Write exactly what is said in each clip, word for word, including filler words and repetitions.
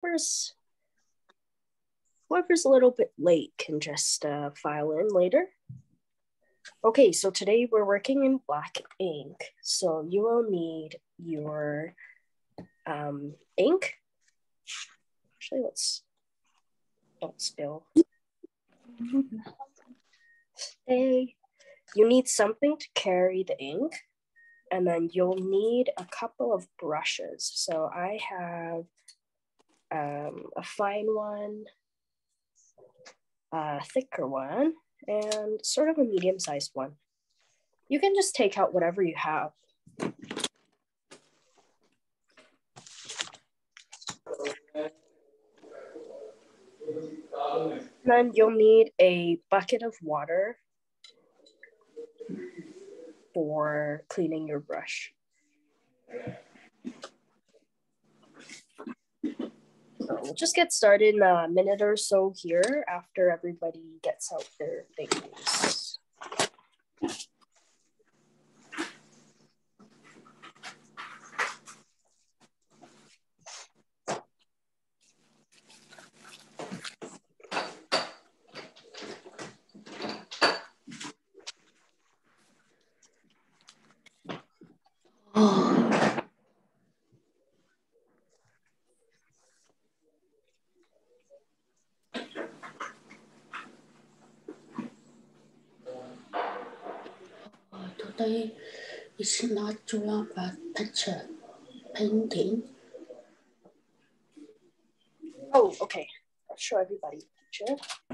whoever's whoever's a little bit late can just uh, file in later. Okay, so today we're working in black ink. So you will need your um, ink. Actually, let's don't spill. Hey, you need something to carry the ink, and then you'll need a couple of brushes. So I have um, a fine one, a thicker one, and sort of a medium-sized one. You can just take out whatever you have. Then you'll need a bucket of water for cleaning your brush. So we'll just get started in a minute or so here after everybody gets out their things. Today is not drawing but picture painting. Oh, okay. I'll show everybody a picture.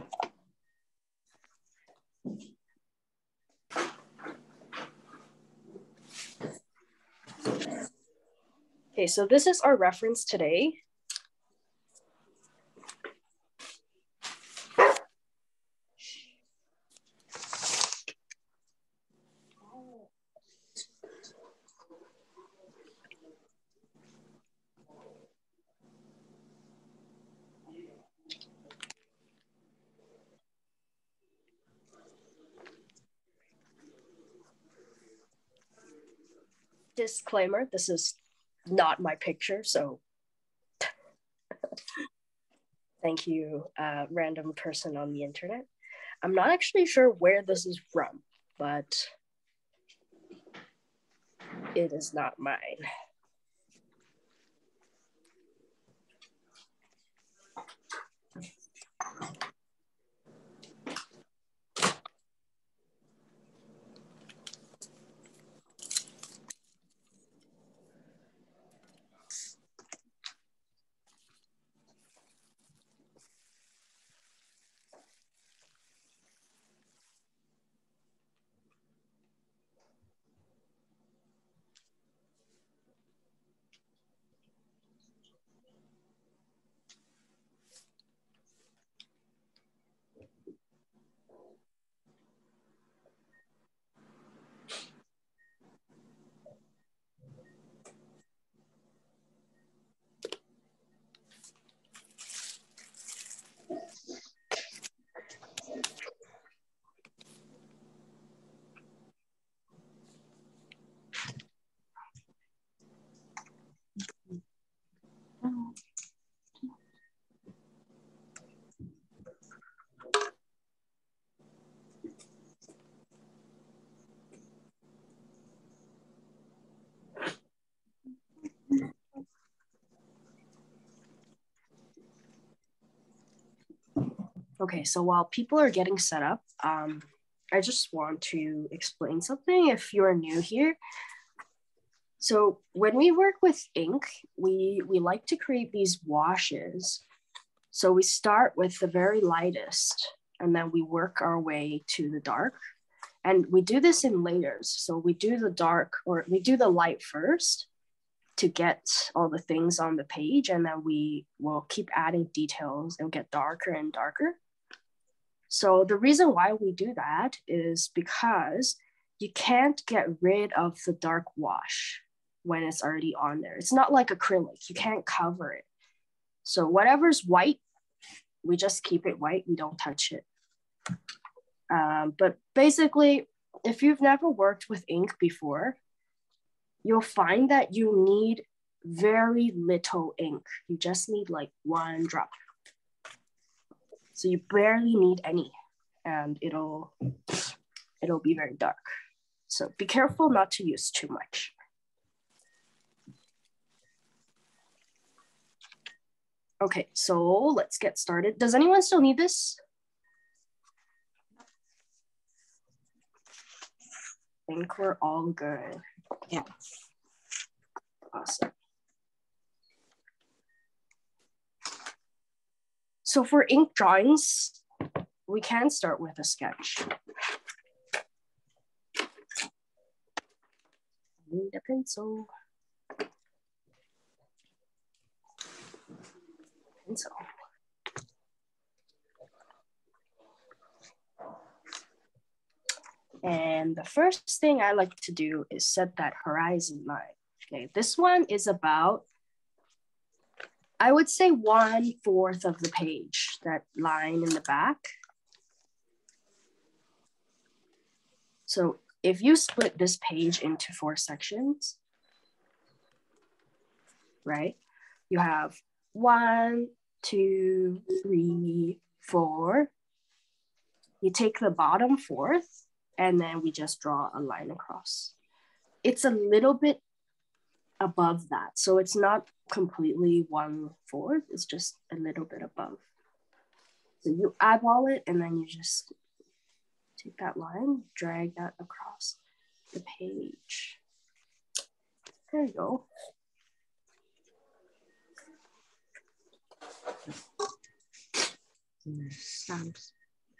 Okay, so this is our reference today. Disclaimer, this is not my picture, so thank you, uh, random person on the internet. I'm not actually sure where this is from, but it is not mine. Okay, so while people are getting set up, um, I just want to explain something if you're new here. So when we work with ink, we, we like to create these washes. So we start with the very lightest, and then we work our way to the dark. And we do this in layers. So we do the dark, or we do the light first to get all the things on the page, and then we will keep adding details and get darker and darker. So the reason why we do that is because you can't get rid of the dark wash when it's already on there. It's not like acrylic, you can't cover it. So whatever's white, we just keep it white, we don't touch it. Um, but basically, if you've never worked with ink before, you'll find that you need very little ink. You just need like one drop. So you barely need any, and it'll, it'll be very dark. So be careful not to use too much. Okay, so let's get started. Does anyone still need this? I think we're all good. Yeah. Awesome. So for ink drawings, we can start with a sketch. I need a pencil. Pencil. And the first thing I like to do is set that horizon line. Okay, this one is about, I would say one fourth of the page, that line in the back. So if you split this page into four sections, right? You have one, two, three, four. You take the bottom fourth, and then we just draw a line across. It's a little bit above that. So it's not completely one fourth, it's just a little bit above. So you eyeball it, and then you just take that line, drag that across the page. There you go. Stamps.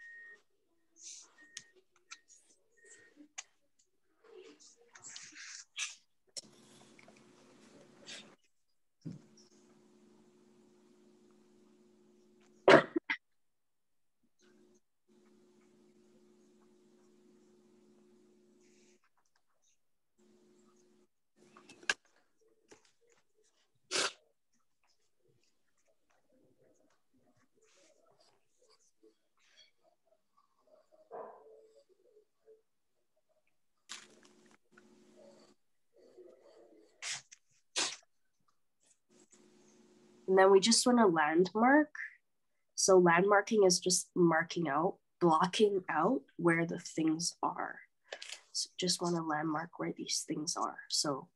And then we just want to landmark. So landmarking is just marking out, blocking out where the things are. So just want to landmark where these things are. So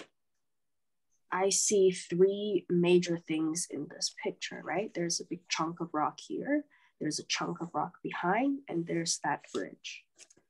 I see three major things in this picture, right? There's a big chunk of rock here, there's a chunk of rock behind, and there's that bridge.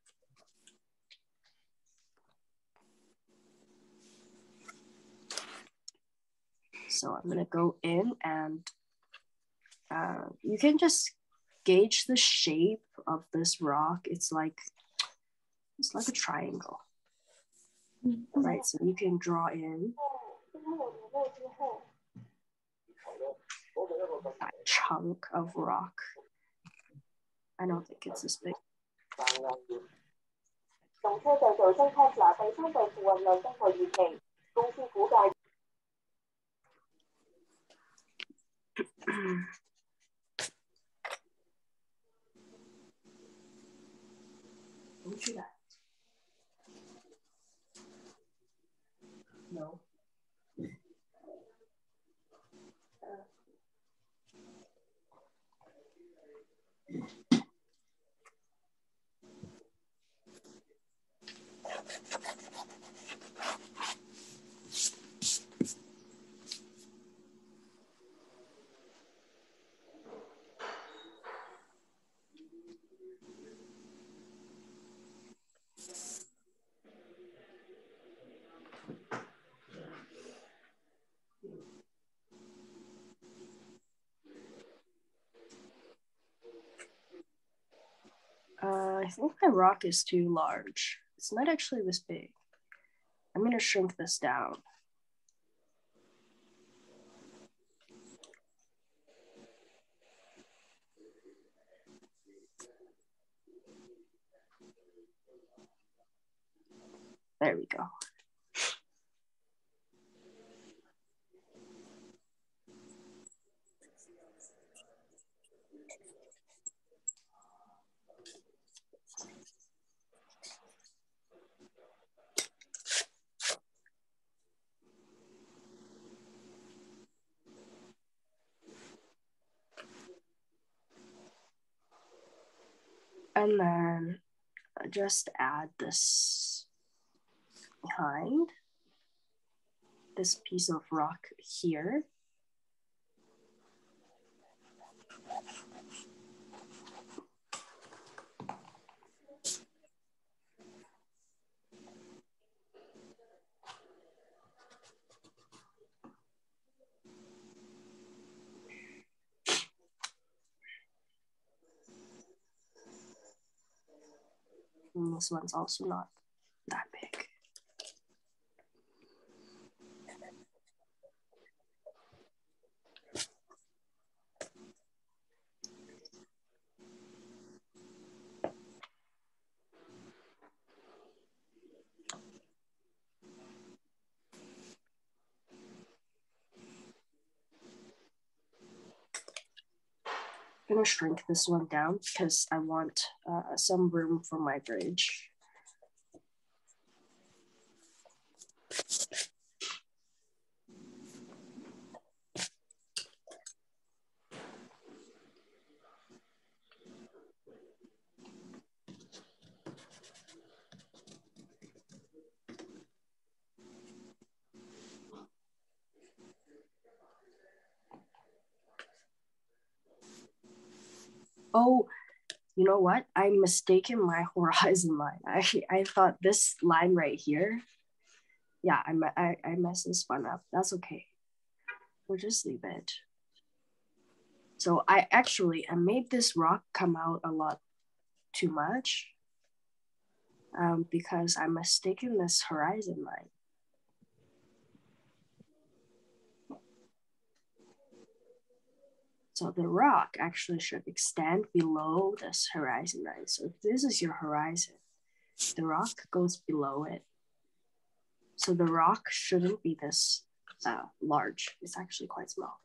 So I'm gonna go in, and uh, you can just gauge the shape of this rock. It's like, it's like a triangle, right? So you can draw in that chunk of rock. I don't think it's this big. Don't do that. No. Uh, I think my rock is too large. It's not actually this big. I'm gonna shrink this down. There we go. And then just add this behind this piece of rock here. And this one's also not that big. I'm gonna shrink this one down because I want uh, some room for my bridge. Oh, you know what? I mistaken my horizon line. I I thought this line right here. Yeah, I I, I messed this one up. That's okay. We'll just leave it. So I actually I made this rock come out a lot too much um, because I mistaken this horizon line. So the rock actually should extend below this horizon line. So if this is your horizon, the rock goes below it. So the rock shouldn't be this uh, large. It's actually quite small.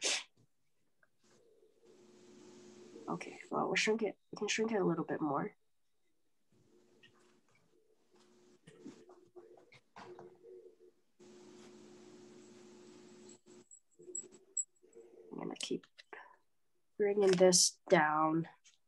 Okay, well, we'll shrink it. We can shrink it a little bit more. I'm gonna keep bringing this down.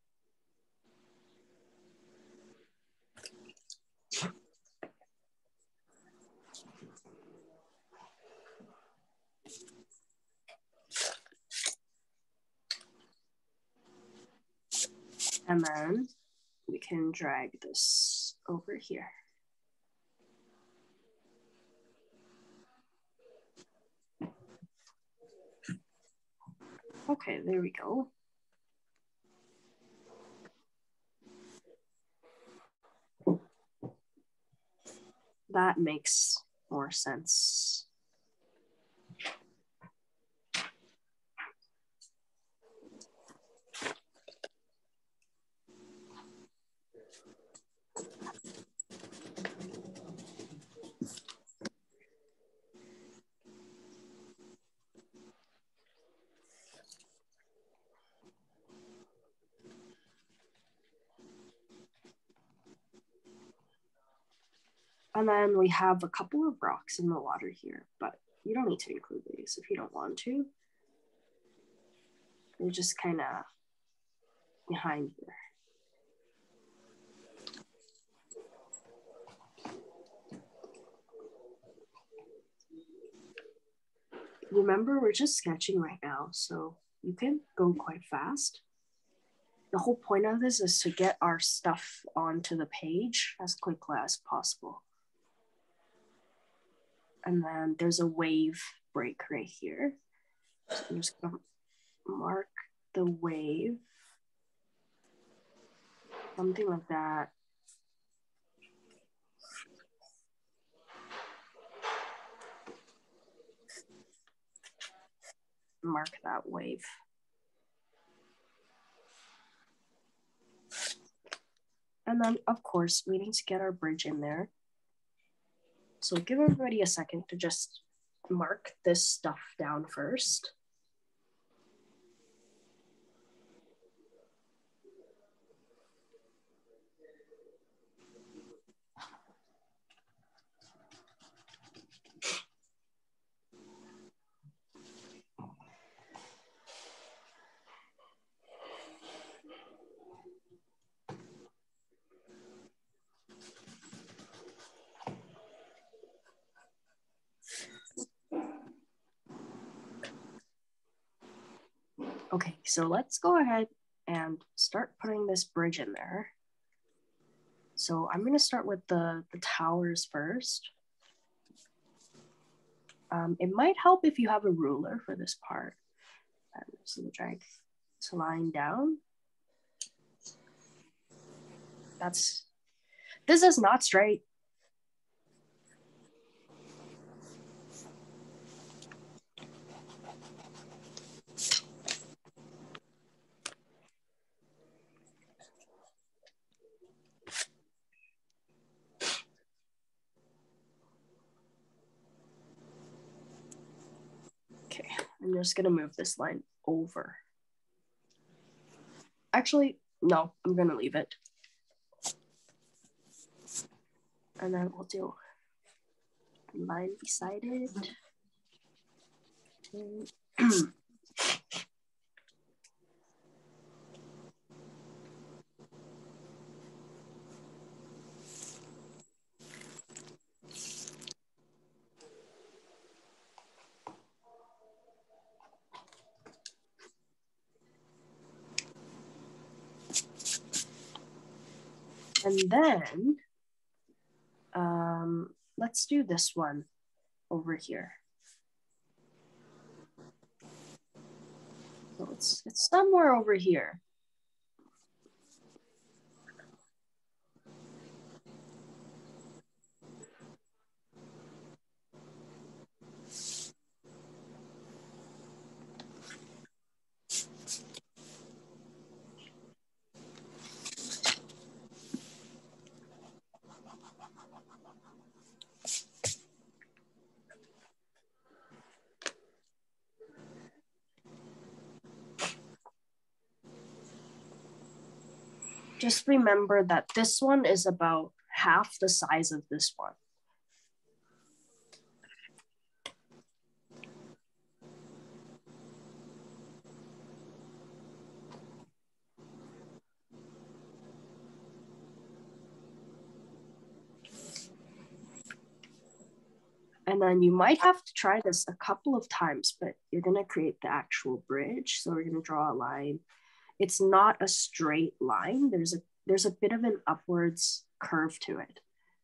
And then we can drag this over here. Okay, there we go. That makes more sense. And then we have a couple of rocks in the water here, but you don't need to include these if you don't want to. They're just kind of behind here. Remember, we're just sketching right now, so you can go quite fast. The whole point of this is to get our stuff onto the page as quickly as possible. And then there's a wave break right here. So I'm just gonna mark the wave, something like that. Mark that wave. And then, of course, we need to get our bridge in there. So give everybody a second to just mark this stuff down first. Okay, so let's go ahead and start putting this bridge in there. So I'm gonna start with the, the towers first. Um, it might help if you have a ruler for this part. I'm just gonna drag this line down. That's, this is not straight. Okay, I'm just gonna move this line over. Actually, no, I'm gonna leave it. And then we'll do a line beside it. And then, um, let's do this one over here. So it's, it's somewhere over here. Just remember that this one is about half the size of this one. And then you might have to try this a couple of times, but you're gonna create the actual bridge. So we're gonna draw a line. It's not a straight line. There's a there's a bit of an upwards curve to it.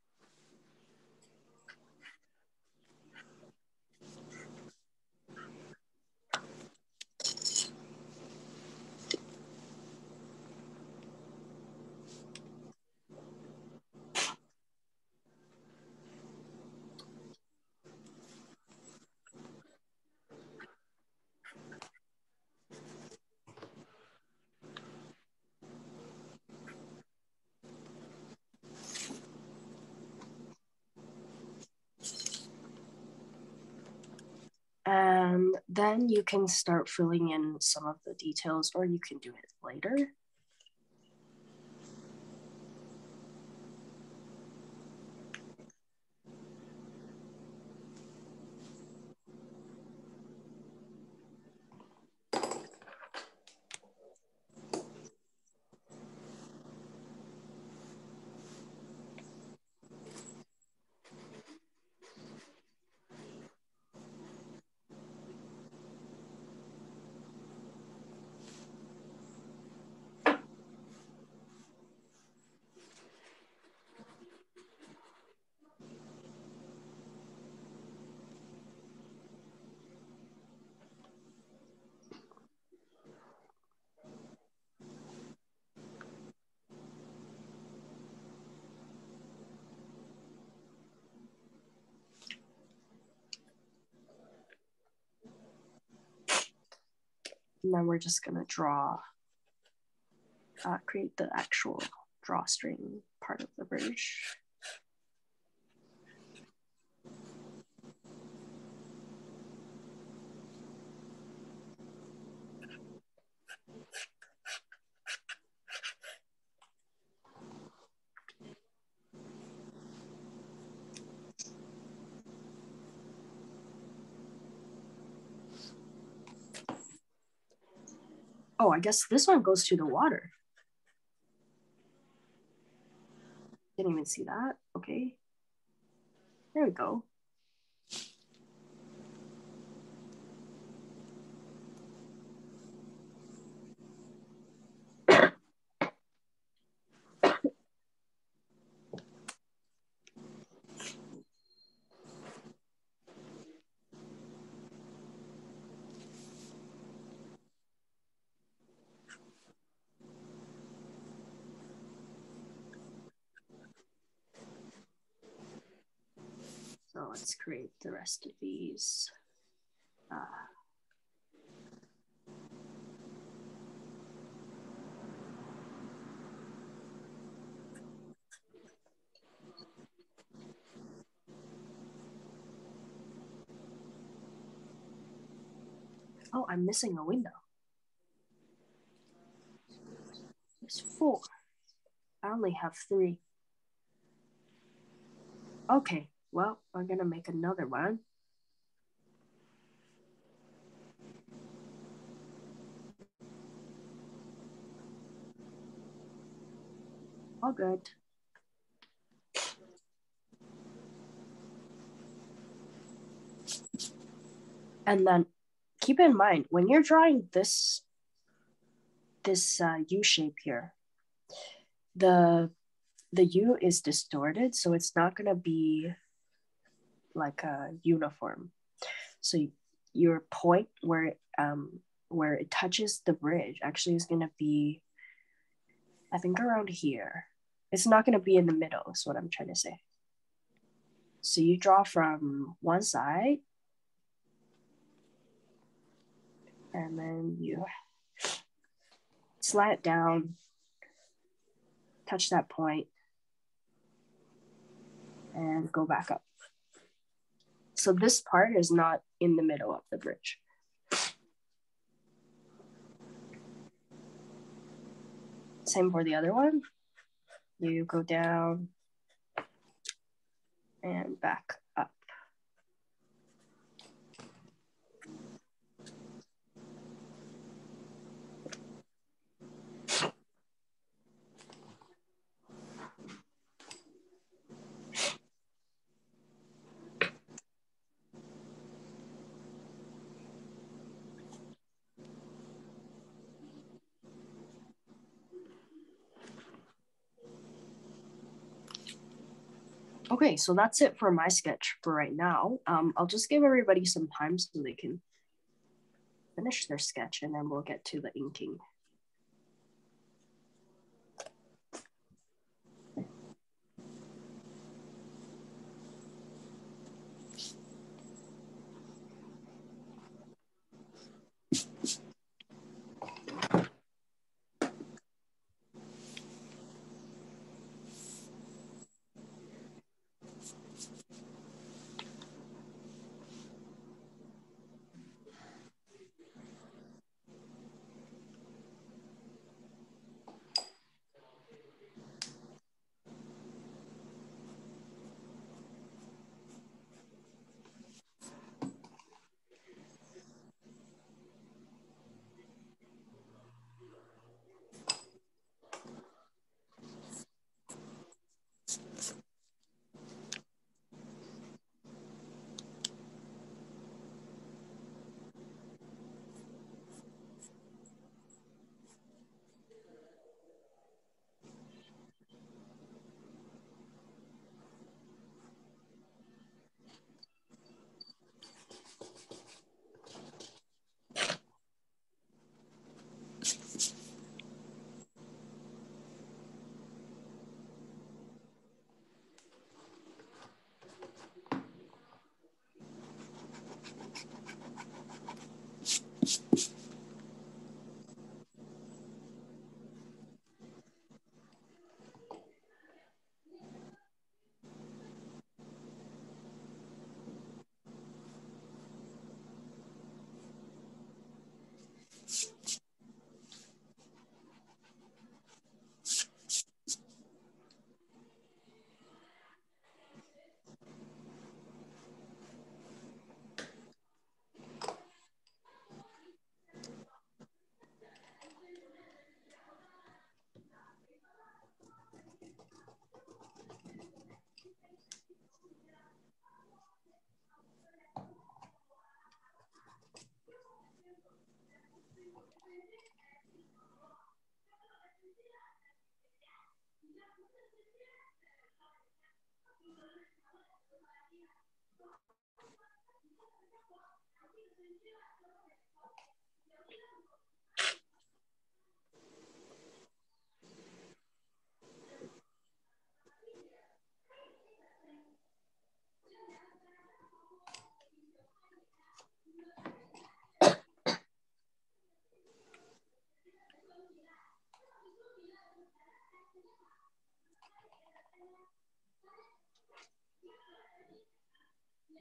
And then you can start filling in some of the details, or you can do it later. And then we're just gonna draw, uh, create the actual drawstring part of the bridge. Oh, I guess this one goes to the water. Didn't even see that. Okay. There we go. let's create the rest of these. Uh, oh, I'm missing a window. There's four. I only have three. Okay, well, we're gonna make another one. All good. And then keep in mind, when you're drawing this, this uh, U shape here, the, the U is distorted, so it's not gonna be like a uniform. So your point where, um, where it touches the bridge actually is gonna be, I think around here. It's not gonna be in the middle, is what I'm trying to say. So you draw from one side, and then you slide it down, touch that point, and go back up. So this part is not in the middle of the bridge. Same for the other one. You go down and back up. Okay, so that's it for my sketch for right now. Um, I'll just give everybody some time so they can finish their sketch, and then we'll get to the inking.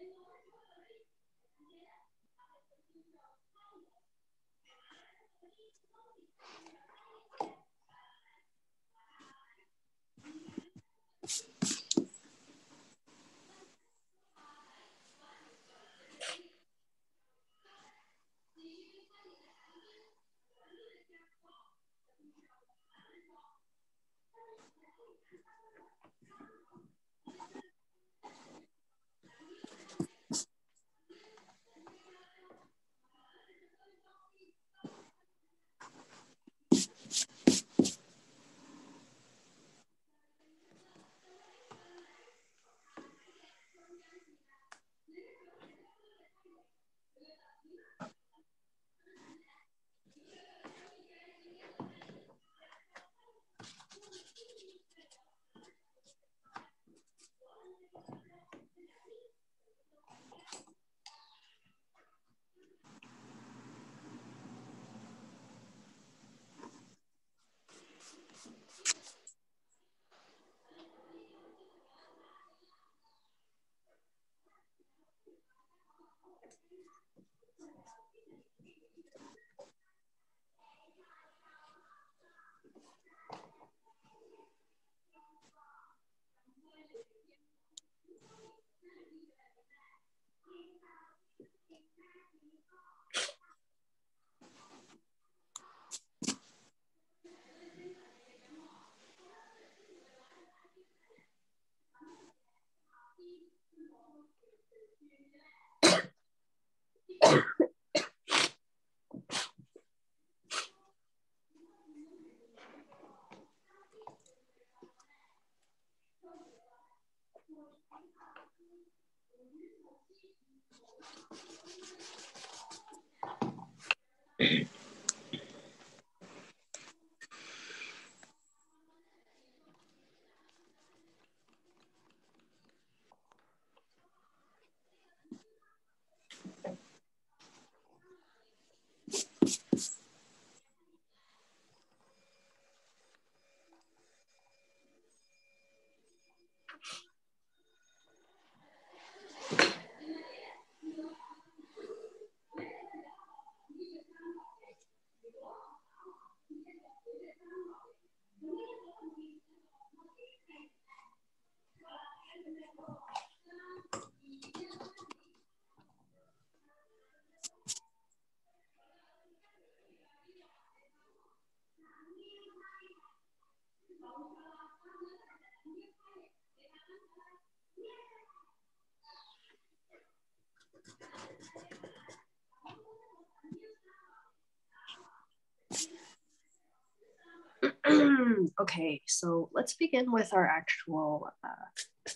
Okay, so let's begin with our actual uh,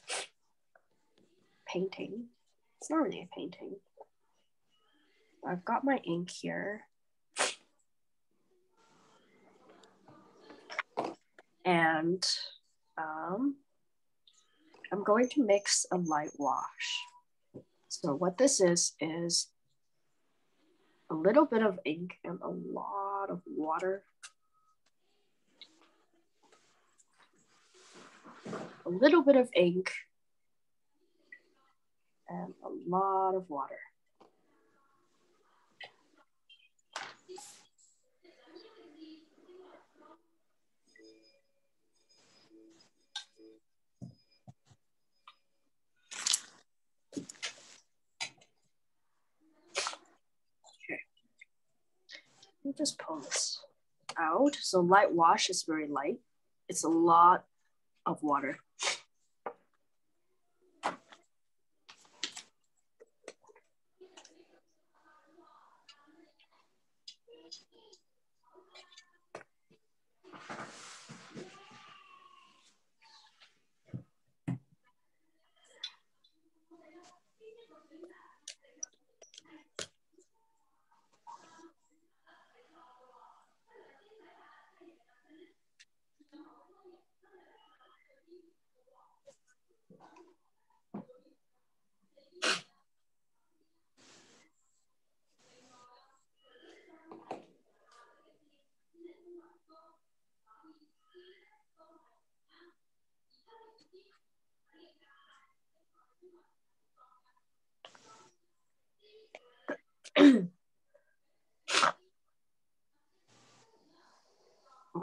painting. It's not really a painting. I've got my ink here. And um, I'm going to mix a light wash. So what this is, is a little bit of ink and a lot of water. A little bit of ink and a lot of water. Okay. Let me just pull this out. So light wash is very light. It's a lot of water.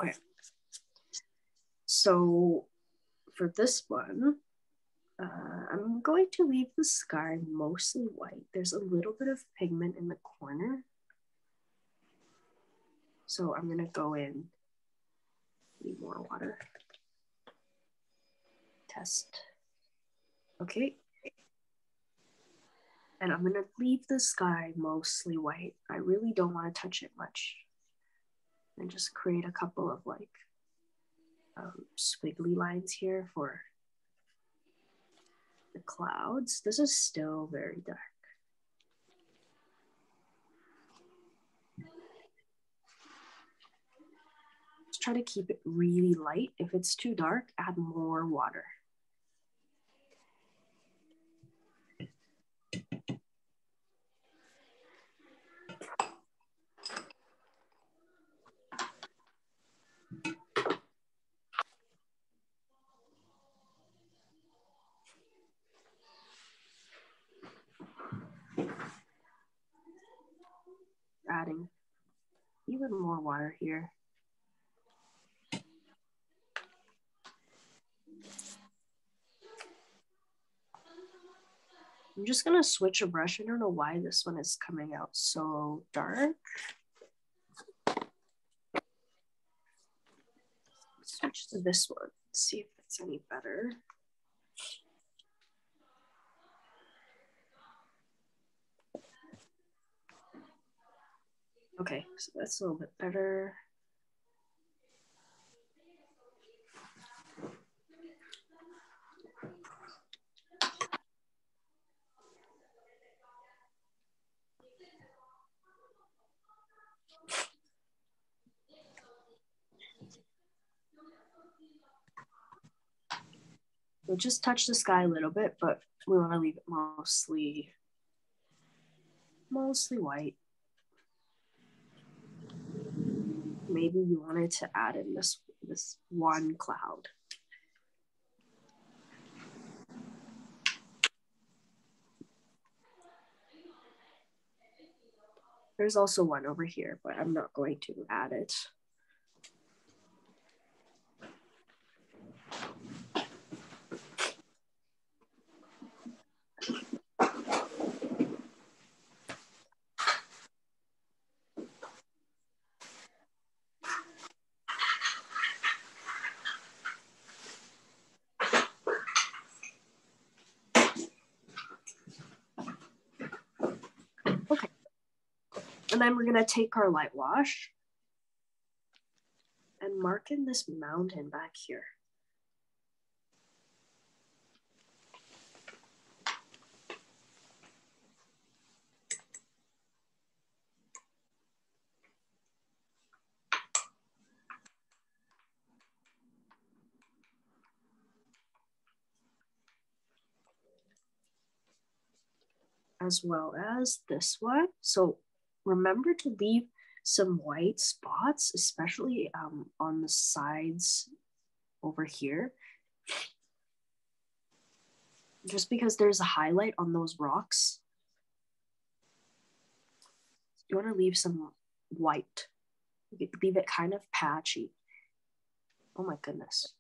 Okay. So for this one, uh, I'm going to leave the sky mostly white. There's a little bit of pigment in the corner. So I'm gonna go in, need more water. Test. Okay. And I'm gonna leave the sky mostly white. I really don't wanna touch it much. And just create a couple of like um, squiggly lines here for the clouds. This is still very dark. Let's try to keep it really light. If it's too dark, add more water. Adding even more water here. I'm just gonna switch a brush. I don't know why this one is coming out so dark. Switch to this one, see if it's any better. Okay, so that's a little bit better. We'll just touch the sky a little bit, but we want to leave it mostly, mostly white. Maybe you wanted to add in this, this one cloud. There's also one over here, but I'm not going to add it. Okay, and then we're gonna take our light wash and mark in this mountain back here. As well as this one. So remember to leave some white spots, especially um, on the sides over here. Just because there's a highlight on those rocks. You want to leave some white. Leave it kind of patchy. Oh my goodness.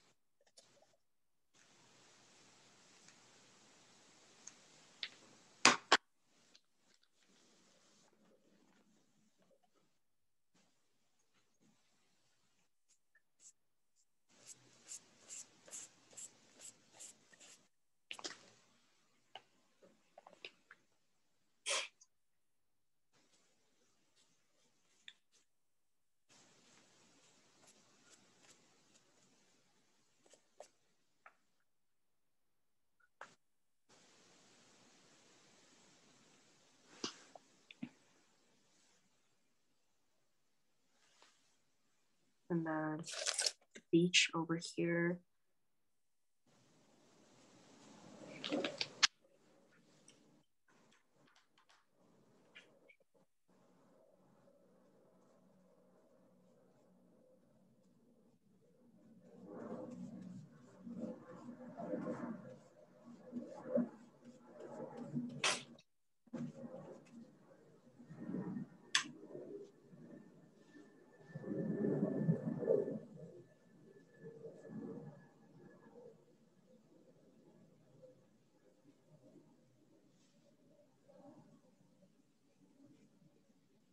And then the beach over here.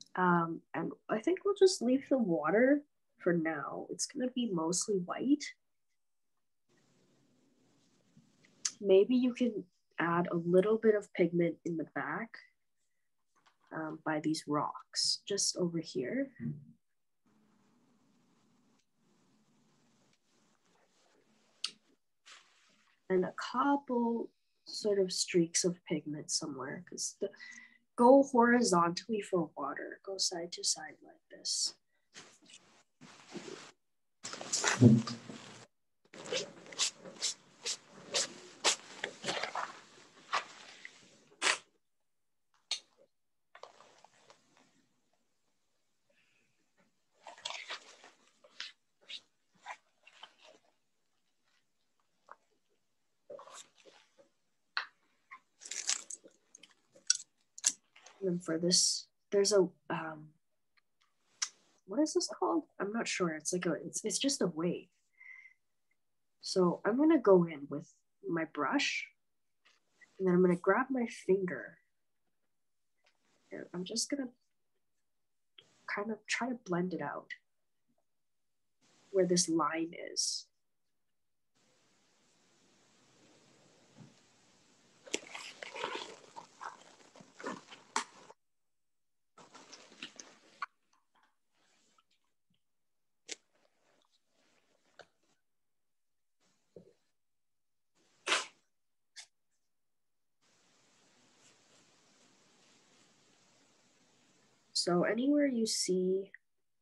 Um, and I think we'll just leave the water for now. It's going to be mostly white. Maybe you can add a little bit of pigment in the back um, by these rocks, just over here. And a couple sort of streaks of pigment somewhere, because the go horizontally for water. Go side to side like this. And then for this, there's a, um, what is this called? I'm not sure. It's like a, it's, it's just a wave. So I'm gonna go in with my brush, and then I'm gonna grab my finger. And I'm just gonna kind of try to blend it out where this line is. So anywhere you see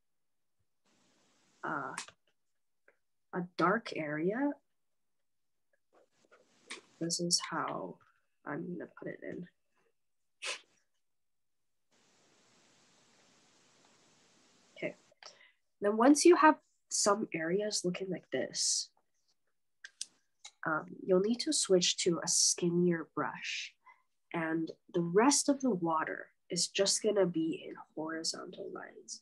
uh, a dark area, this is how I'm gonna put it in. Okay, then once you have some areas looking like this, um, you'll need to switch to a skinnier brush, and the rest of the water is just gonna be in horizontal lines.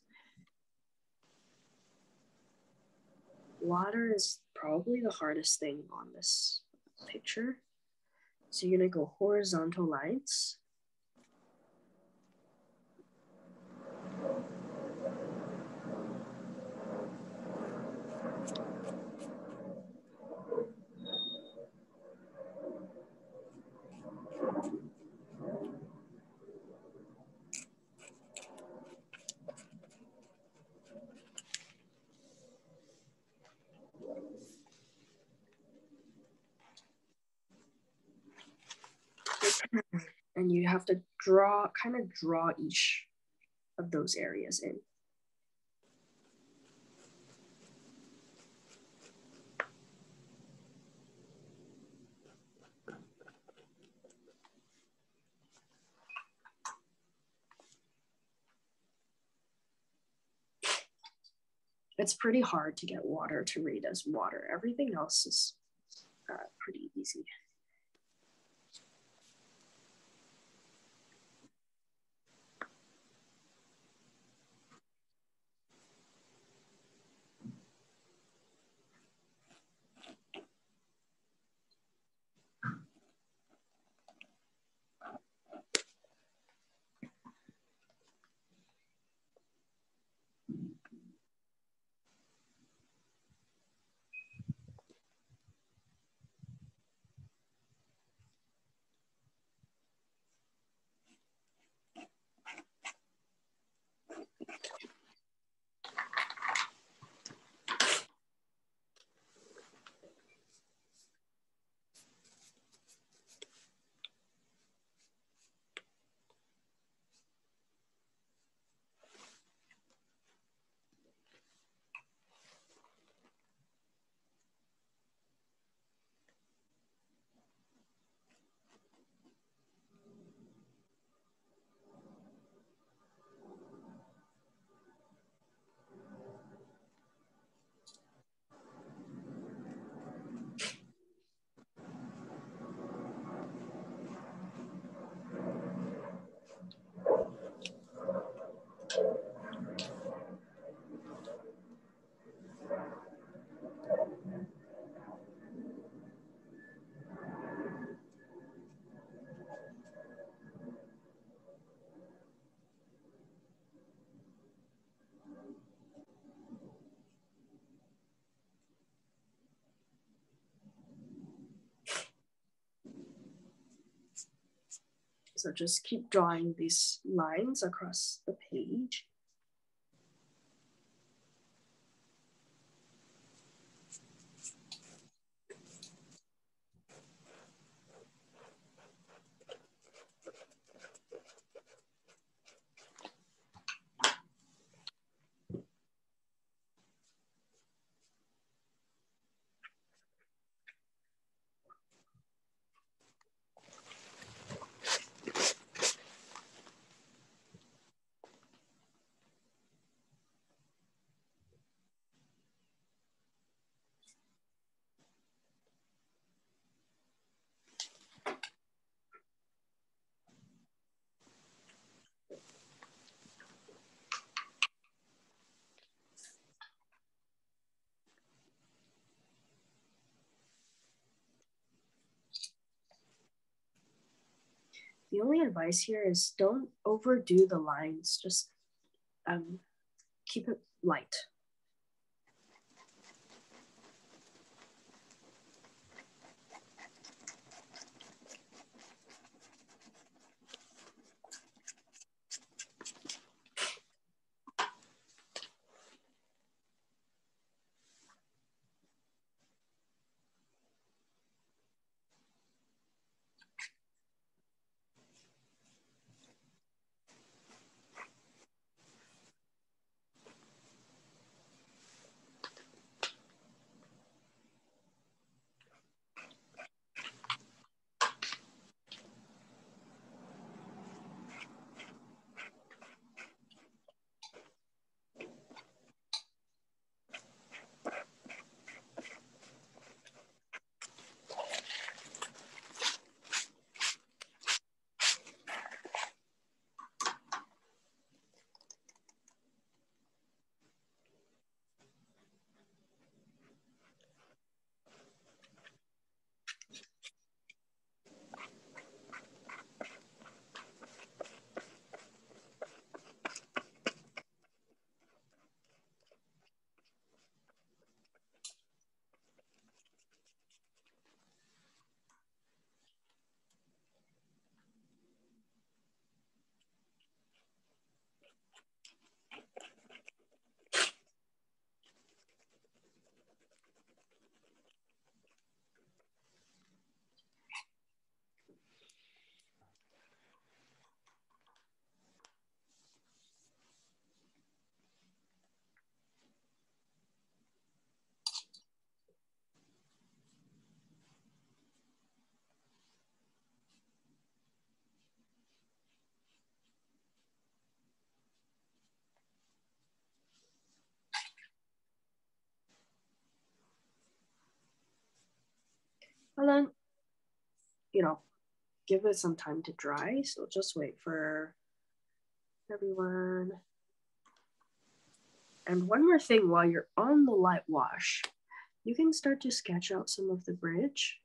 Water is probably the hardest thing on this picture. So you're gonna go horizontal lines. And you have to draw, kind of draw each of those areas in. It's pretty hard to get water to read as water. Everything else is uh, pretty easy. So just keep drawing these lines across the page. The only advice here is don't overdo the lines. Just um, keep it light. And then, you know, give it some time to dry. So just wait for everyone. And one more thing, while you're on the light wash, you can start to sketch out some of the bridge.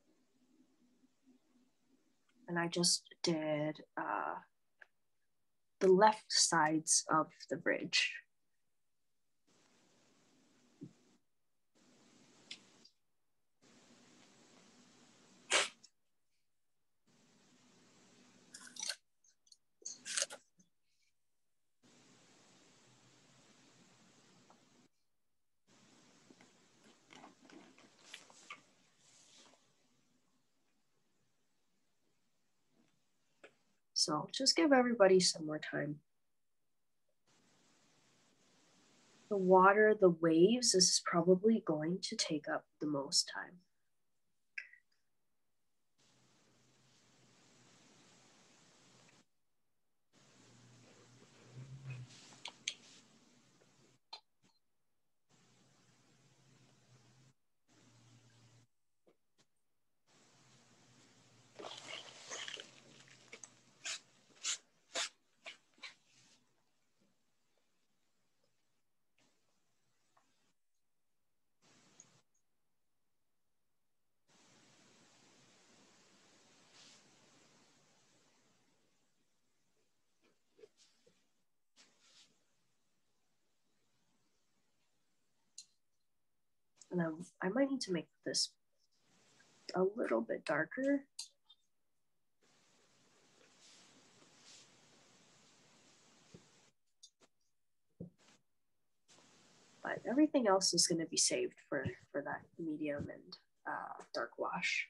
And I just did uh, the left sides of the bridge. So just give everybody some more time. The water, the waves, this is probably going to take up the most time. And then I might need to make this a little bit darker. But everything else is going to be saved for, for that medium and uh, dark wash.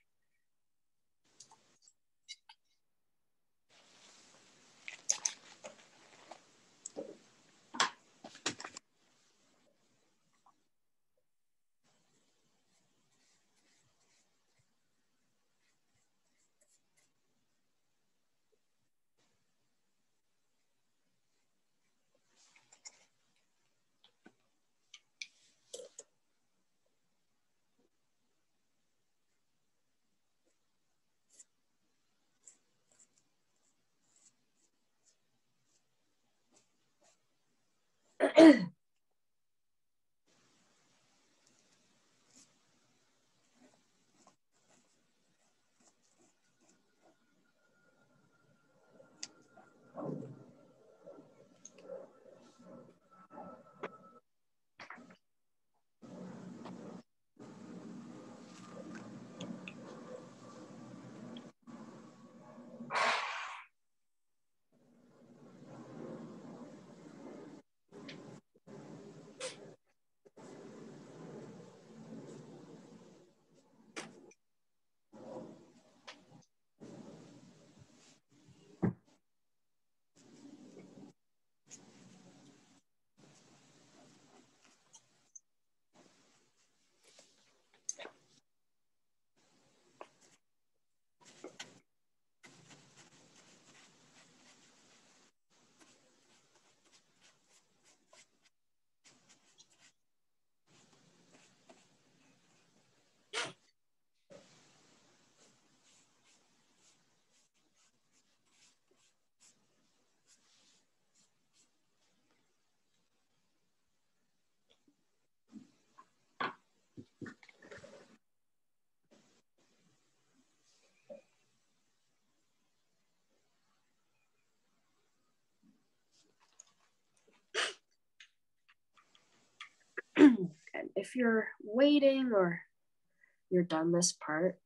And if you're waiting or you're done this part,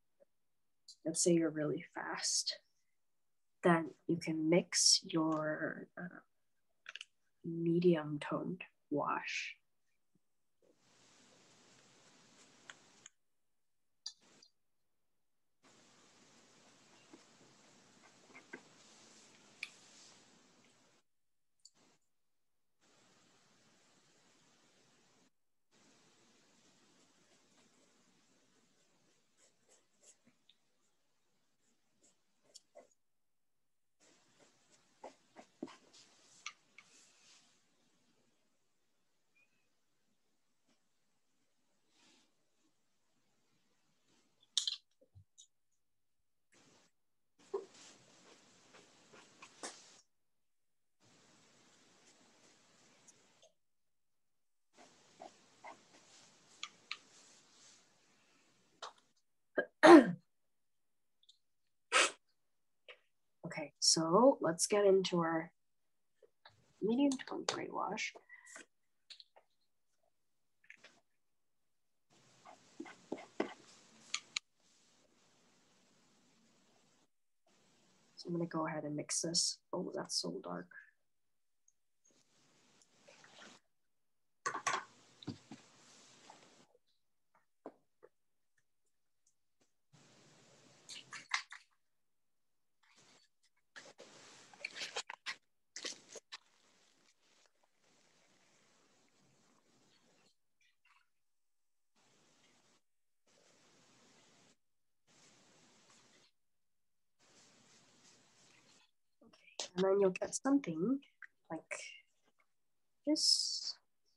let's say you're really fast, then you can mix your uh, medium toned wash. Okay, so let's get into our medium tone gray wash. So I'm gonna go ahead and mix this. Oh, that's so dark. And then you'll get something like this.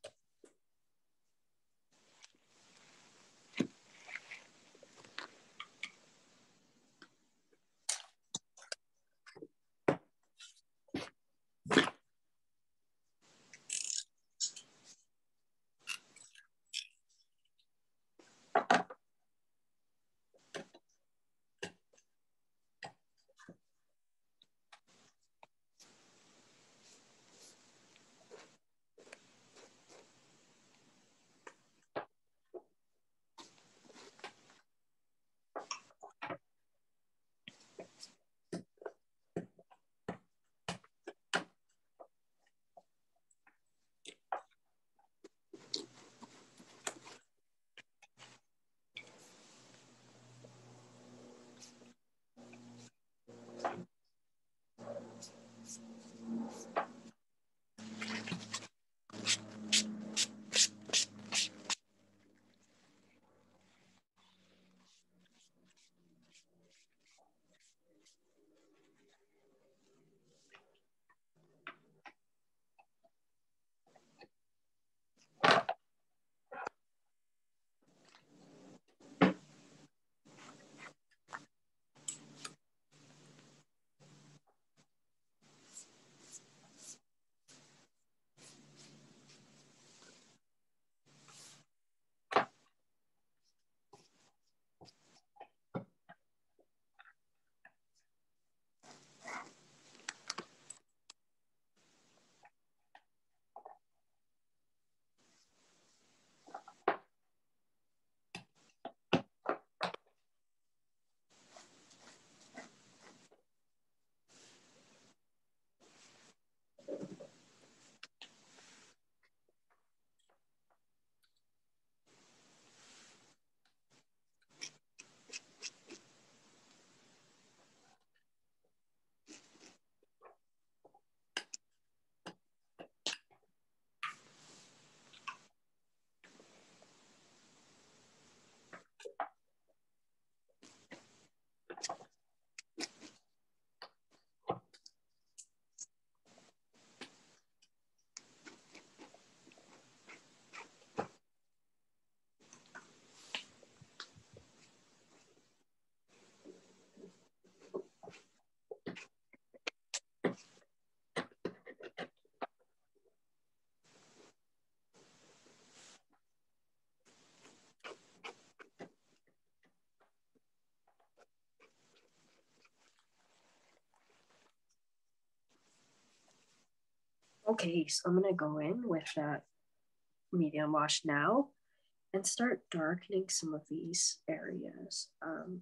Okay, so I'm gonna go in with that medium wash now and start darkening some of these areas, um,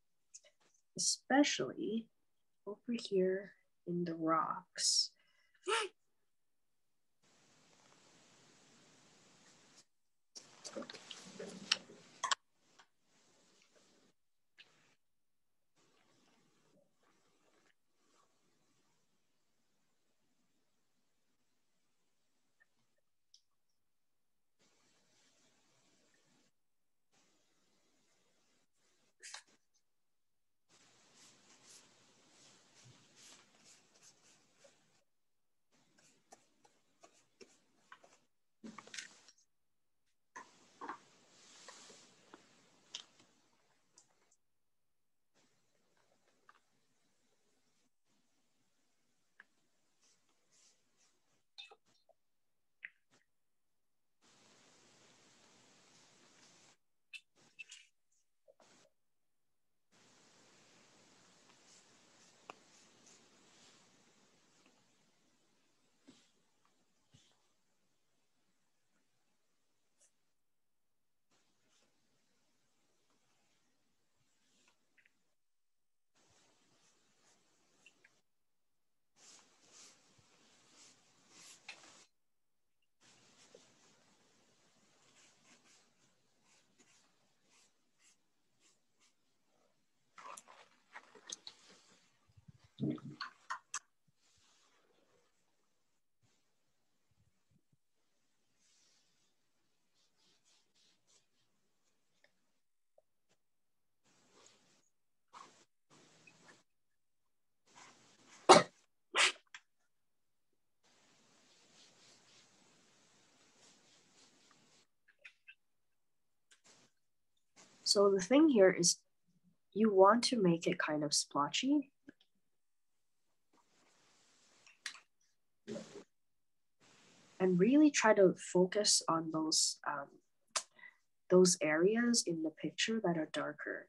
especially over here in the rocks. So the thing here is you want to make it kind of splotchy. And really try to focus on those, um, those areas in the picture that are darker.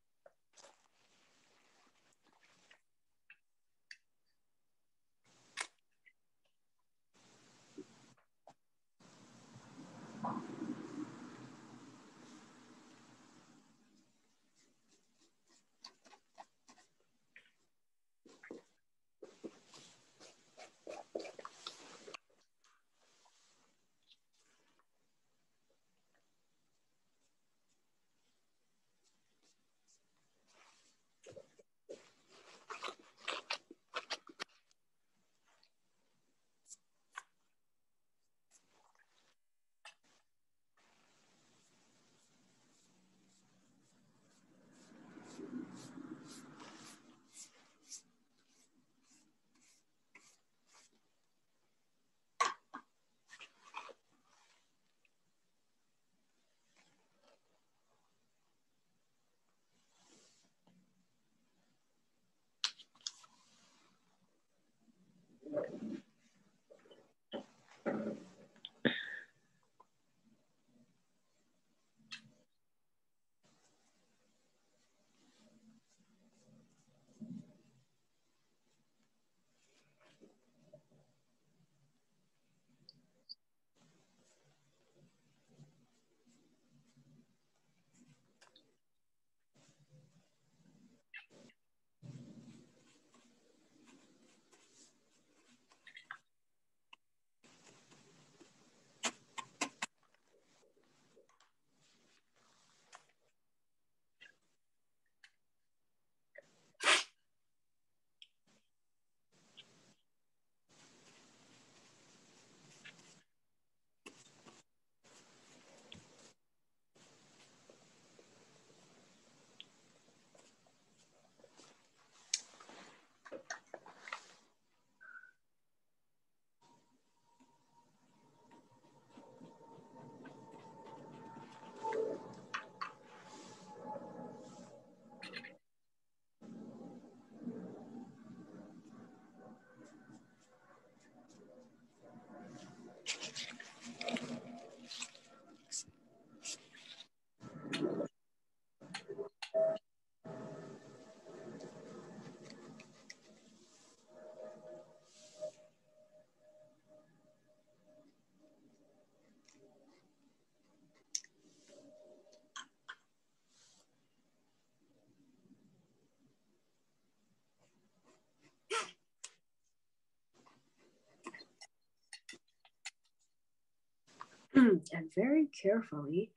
And very carefully,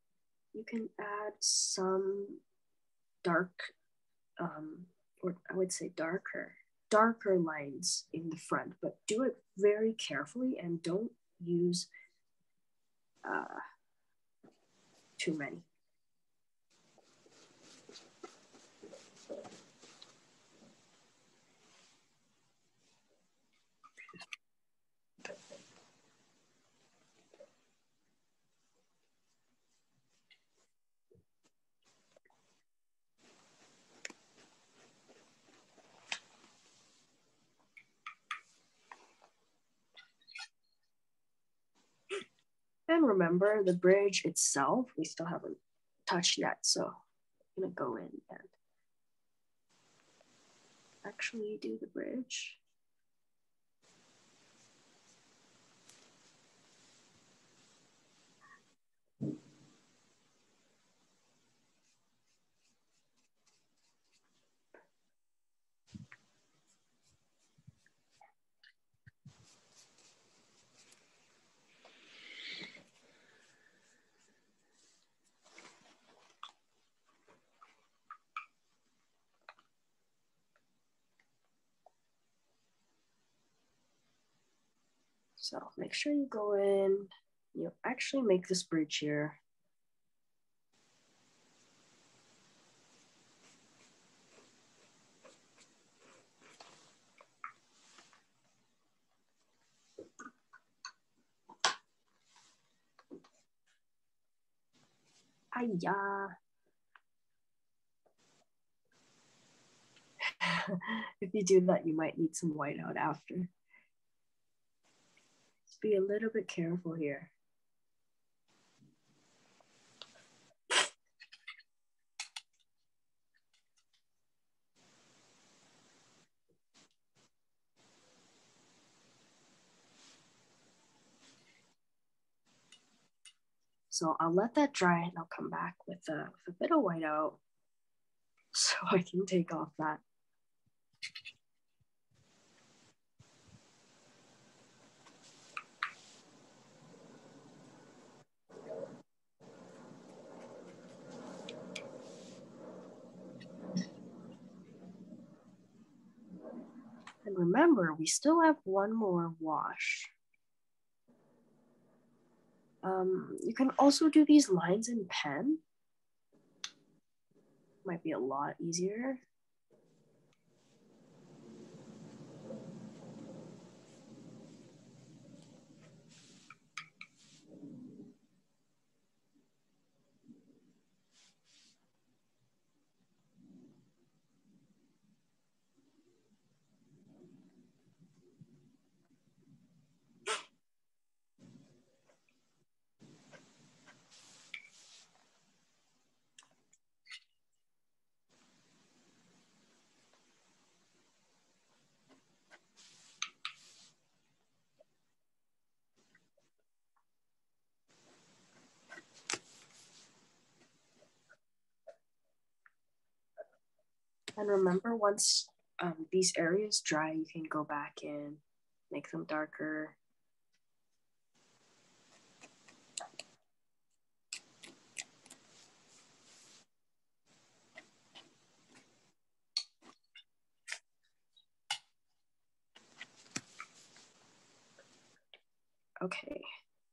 you can add some dark, um, or I would say darker, darker lines in the front, but do it very carefully and don't use uh, too many. And remember, the bridge itself, we still haven't touched yet. So I'm gonna go in and actually do the bridge. So make sure you go in, you actually make this bridge here. Aya. if you do that, you might need some whiteout after. Just be a little bit careful here. So I'll let that dry and I'll come back with a, with a bit of whiteout so I can take off that. And remember, we still have one more wash. Um, you can also do these lines in pen. Might be a lot easier. And remember, once um, these areas dry, you can go back in, make them darker. Okay.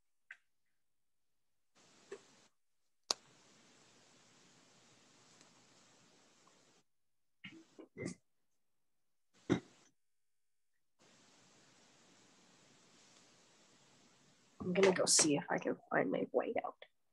I'm gonna go see if I can find my whiteout.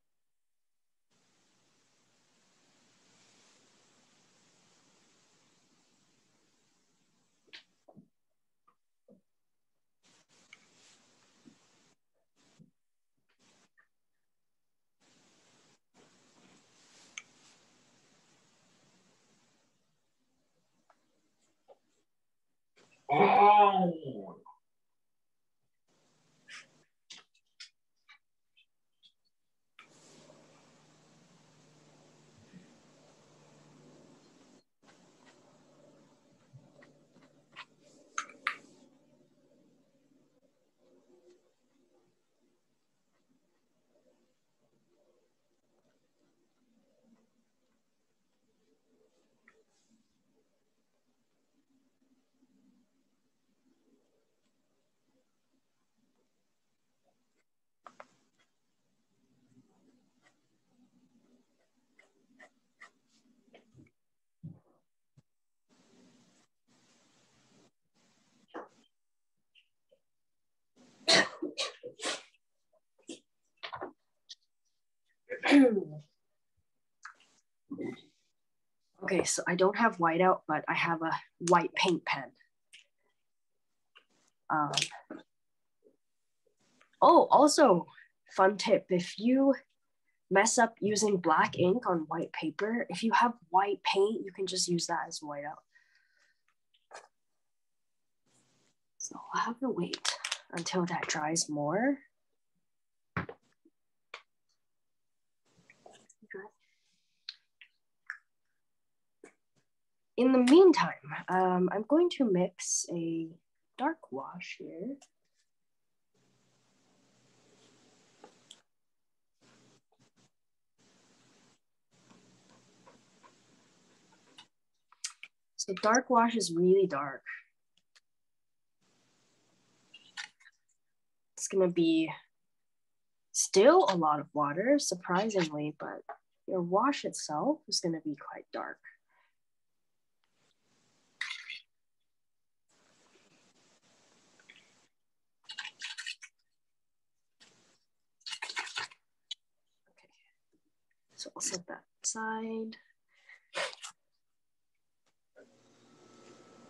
Oh. Okay, so I don't have whiteout, but I have a white paint pen. Um, oh, also, fun tip, if you mess up using black ink on white paper, if you have white paint, you can just use that as whiteout. So I'll have to wait until that dries more. In the meantime, um, I'm going to mix a dark wash here. So dark wash is really dark. It's gonna be still a lot of water, surprisingly, but your wash itself is gonna be quite dark. Okay, so I'll set that aside.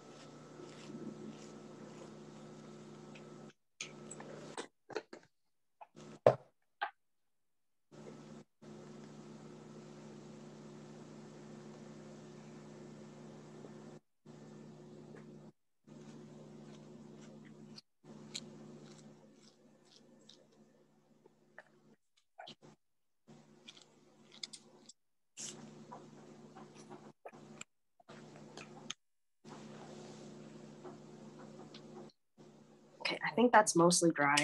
think that's mostly dry.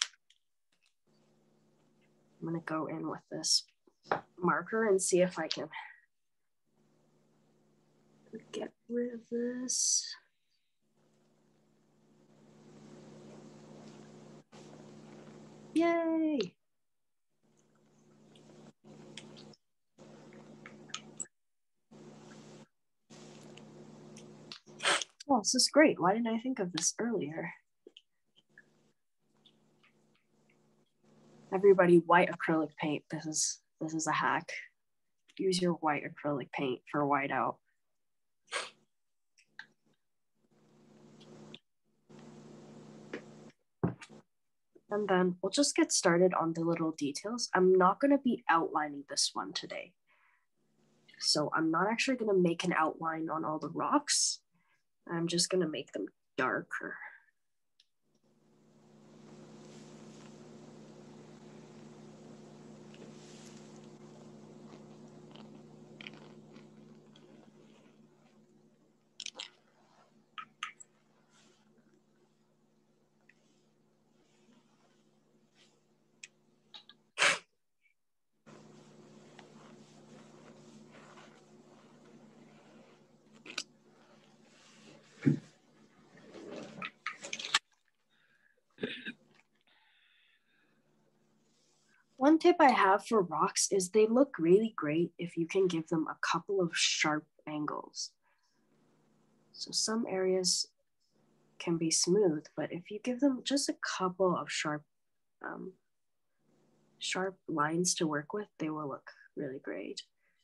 I'm gonna go in with this marker and see if I can get rid of this. Yay! Oh, this is great. Why didn't I think of this earlier? Everybody, white acrylic paint. This is this is a hack. Use your white acrylic paint for whiteout. And then we'll just get started on the little details. I'm not gonna be outlining this one today. So I'm not actually gonna make an outline on all the rocks. I'm just gonna make them darker. One tip I have for rocks is they look really great if you can give them a couple of sharp angles. So some areas can be smooth, but if you give them just a couple of sharp, um, sharp lines to work with, they will look really great.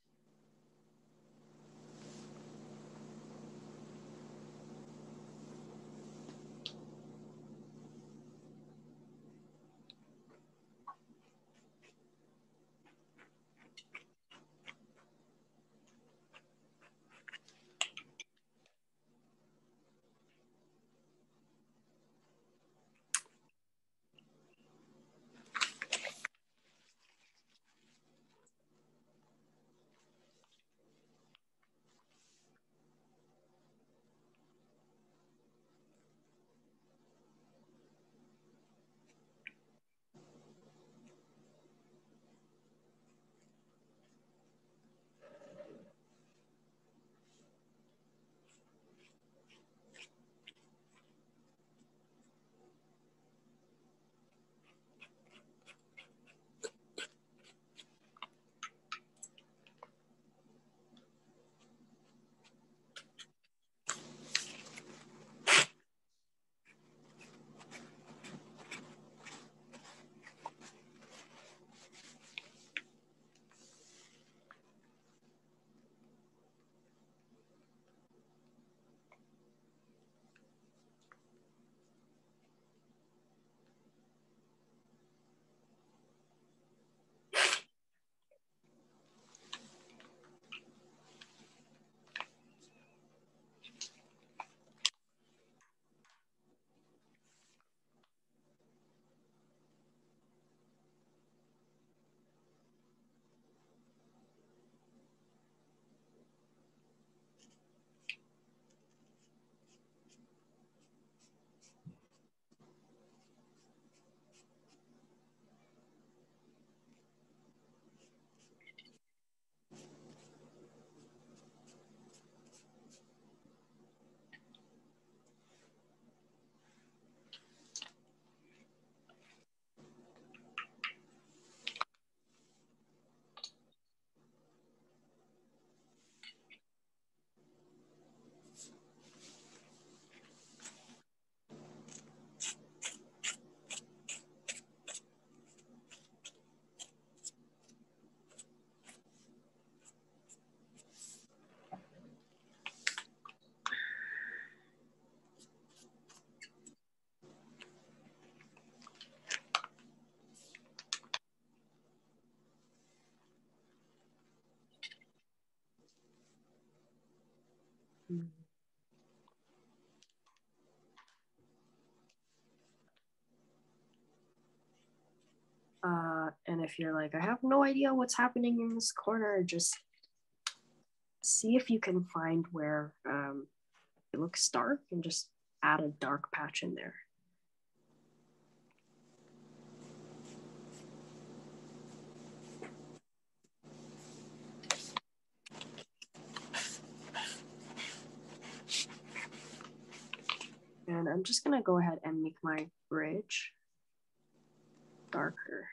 Uh, and if you're like, I have no idea what's happening in this corner, just see if you can find where um, it looks dark and just add a dark patch in there. And I'm just gonna go ahead and make my bridge darker.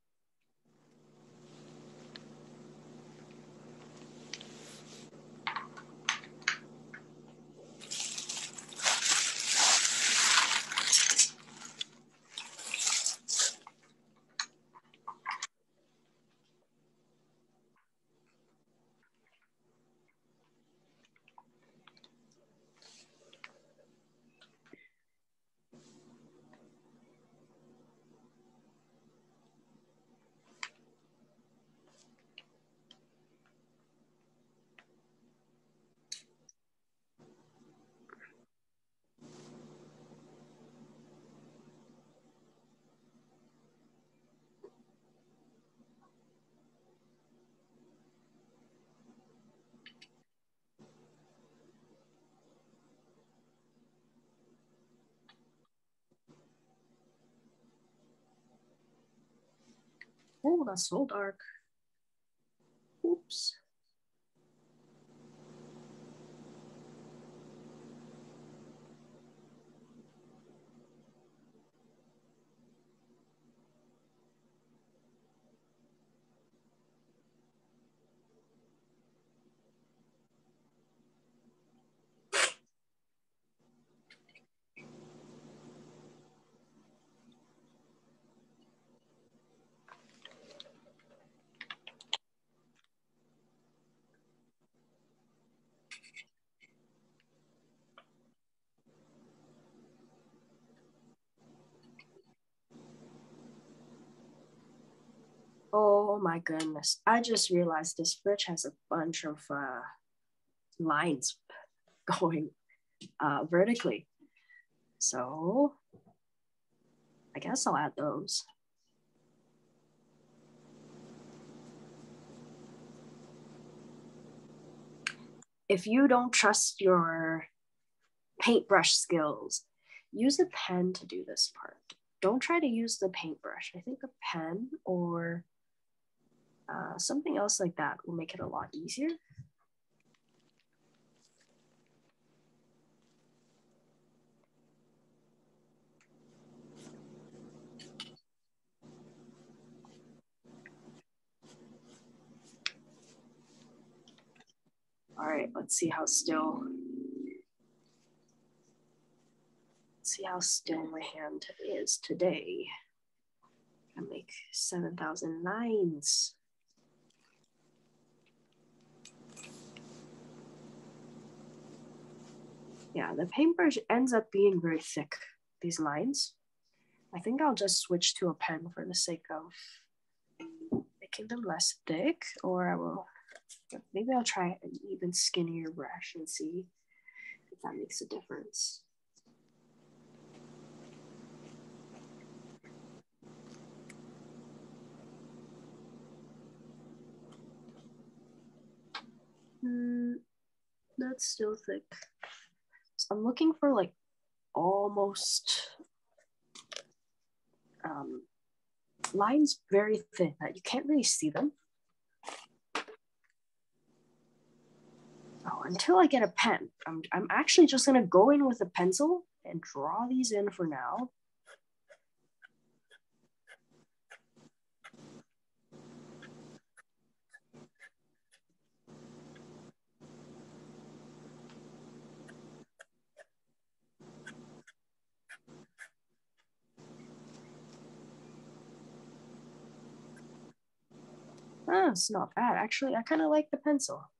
Oh, that's so dark. Oops. Oh my goodness. I just realized this bridge has a bunch of uh, lines going uh, vertically. So I guess I'll add those. If you don't trust your paintbrush skills, use a pen to do this part. Don't try to use the paintbrush. I think a pen or uh, something else like that will make it a lot easier. All right, let's see how still, let's see how still my hand is today. I make seven thousand lines. Yeah, the paintbrush ends up being very thick, these lines. I think I'll just switch to a pen for the sake of making them less thick, or I will, maybe I'll try an even skinnier brush and see if that makes a difference. Mm, that's still thick. So I'm looking for like almost um, lines very thin that you can't really see them. Oh, until I get a pen. I'm, I'm actually just gonna go in with a pencil and draw these in for now. Ah, it's not bad. Actually, I kind of like the pencil.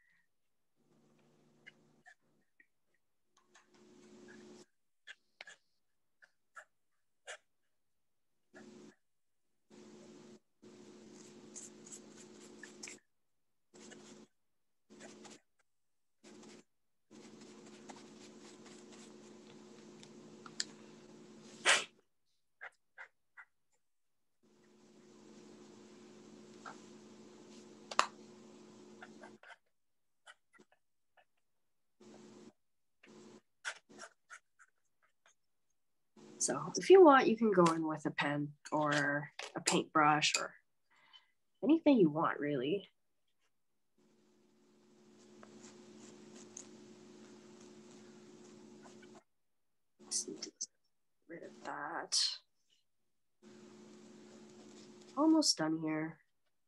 So if you want, you can go in with a pen or a paintbrush or anything you want, really. Just need to get rid of that. Almost done here.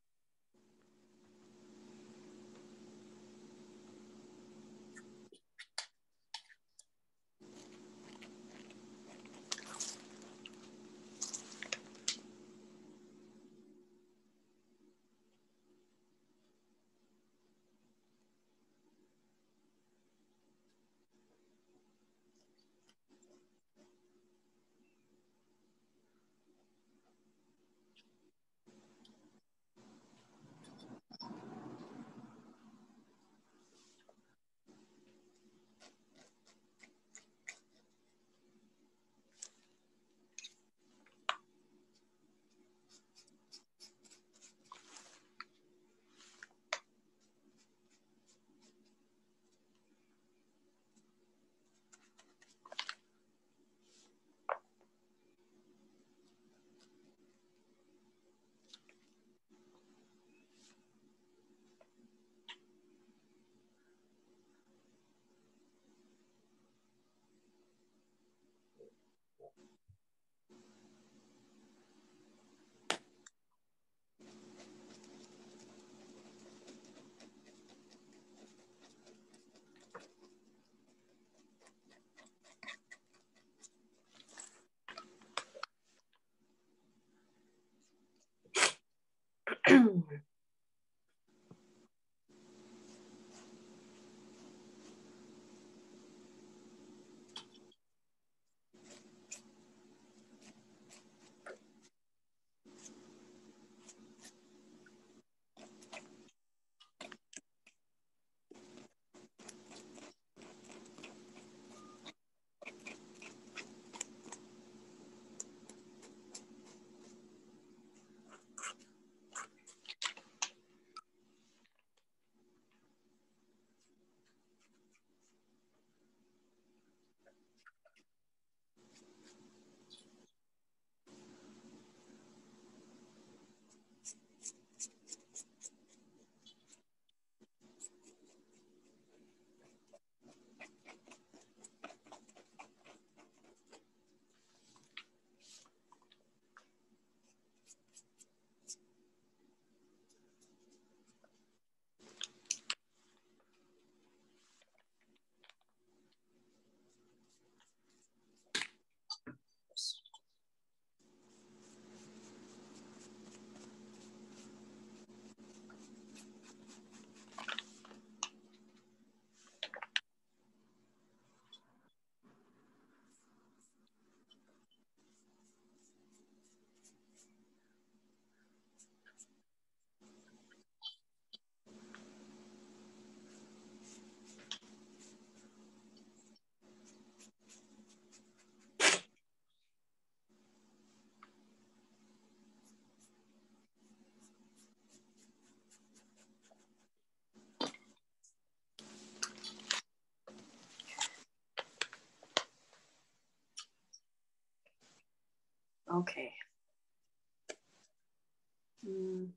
Okay. Mm.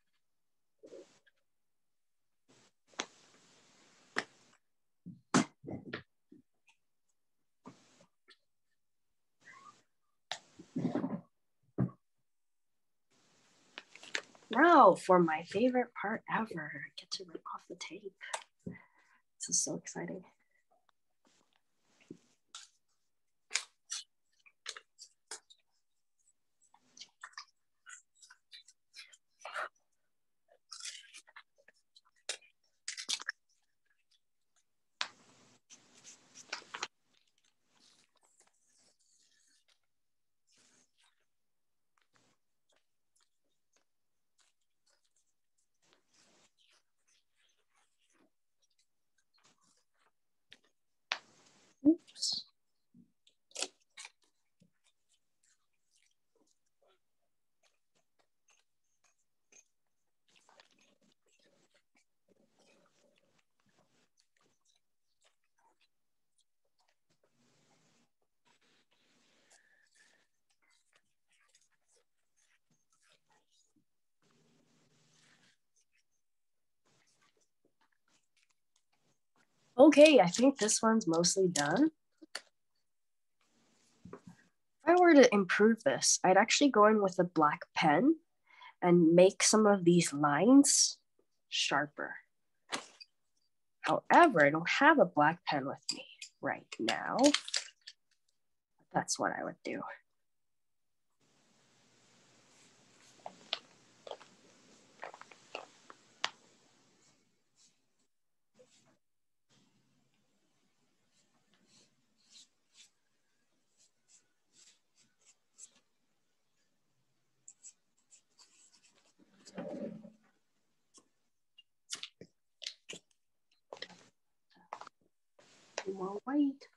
Now for my favorite part ever, get to rip off the tape. This is so exciting. Oops. Okay, I think this one's mostly done. I were to improve this, I'd actually go in with a black pen and make some of these lines sharper. However, I don't have a black pen with me right now. That's what I would do. More white.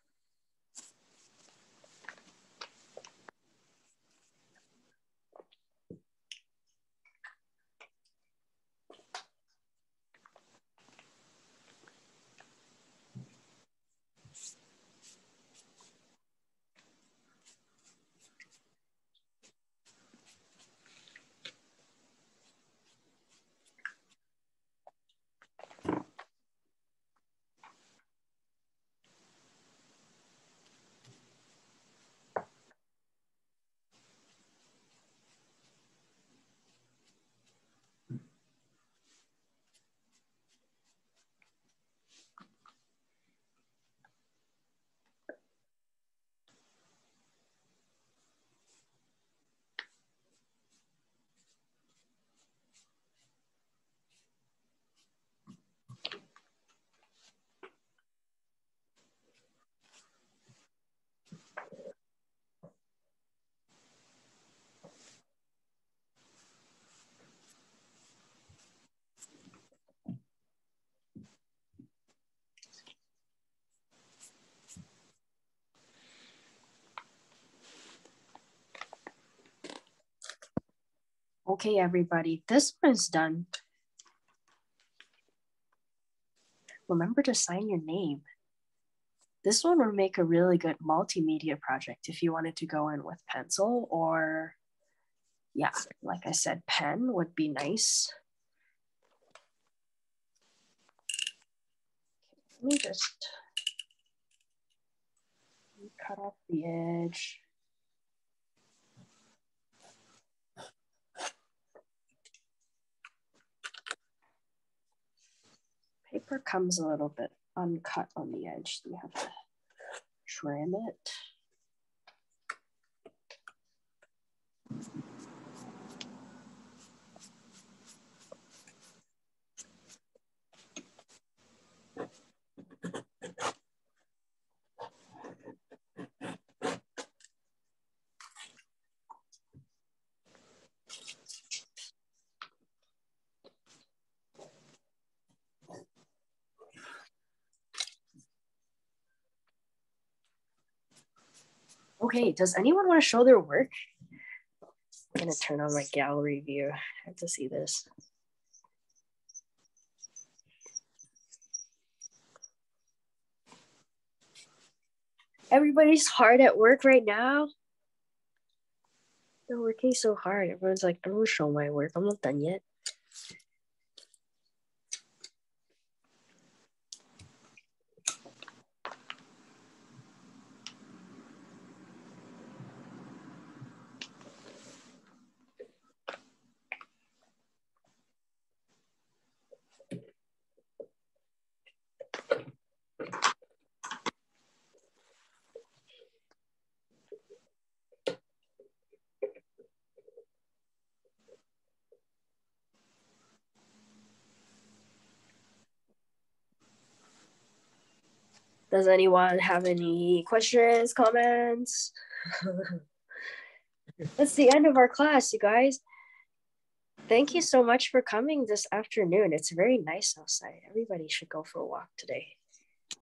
Okay, everybody, this one is done. Remember to sign your name. This one would make a really good multimedia project if you wanted to go in with pencil, or yeah, like I said, pen would be nice. Let me just cut off the edge. Paper comes a little bit uncut on the edge, so you have to trim it. Okay, does anyone want to show their work? I'm gonna turn on my gallery view. I have to see this. Everybody's hard at work right now. They're working so hard. Everyone's like, I'm gonna show my work. I'm not done yet. Does anyone have any questions, comments? That's the end of our class, you guys. Thank you so much for coming this afternoon. It's very nice outside. Everybody should go for a walk today.